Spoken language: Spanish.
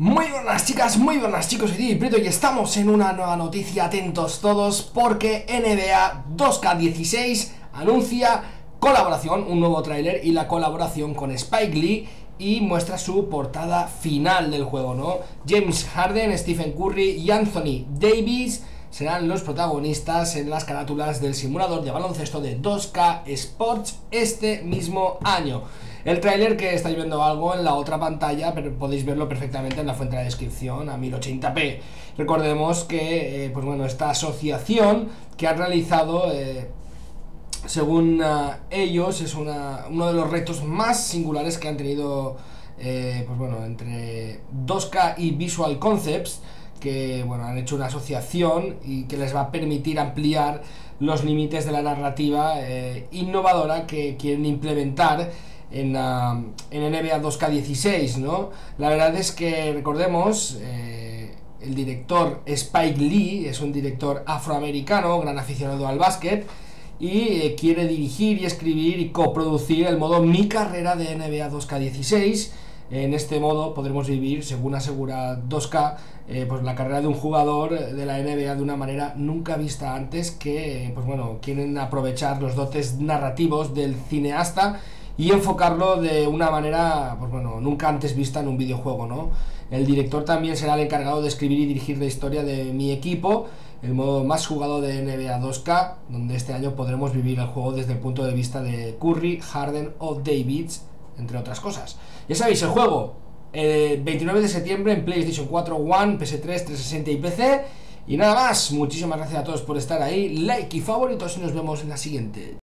Muy buenas chicas, muy buenas chicos, soy Prieto y estamos en una nueva noticia, atentos todos, porque NBA 2K16 anuncia colaboración, un nuevo tráiler y la colaboración con Spike Lee y muestra su portada final del juego, ¿no? James Harden, Stephen Curry y Anthony Davis serán los protagonistas en las carátulas del simulador de baloncesto de 2K Sports este mismo año. El tráiler, que estáis viendo algo en la otra pantalla, pero podéis verlo perfectamente en la fuente de la descripción a 1080p. Recordemos que pues bueno, esta asociación que han realizado, según ellos, es uno de los retos más singulares que han tenido, pues bueno, entre 2K y Visual Concepts, que bueno, han hecho una asociación y que les va a permitir ampliar los límites de la narrativa innovadora que quieren implementar en NBA 2K16, ¿no? La verdad es que, recordemos, el director Spike Lee es un director afroamericano, gran aficionado al básquet, y quiere dirigir y escribir y coproducir el modo Mi Carrera de NBA 2K16. En este modo podremos vivir, según asegura 2K, pues la carrera de un jugador de la NBA de una manera nunca vista antes, que pues bueno, quieren aprovechar los dotes narrativos del cineasta y enfocarlo de una manera, pues bueno, nunca antes vista en un videojuego, ¿no? El director también será el encargado de escribir y dirigir la historia de Mi Equipo, el modo más jugado de NBA 2K, donde este año podremos vivir el juego desde el punto de vista de Curry, Harden o Davis, entre otras cosas. Ya sabéis, el juego, 29 de septiembre en PlayStation 4, One, PS3, 360 y PC. Y nada más, muchísimas gracias a todos por estar ahí, like y favoritos y nos vemos en la siguiente.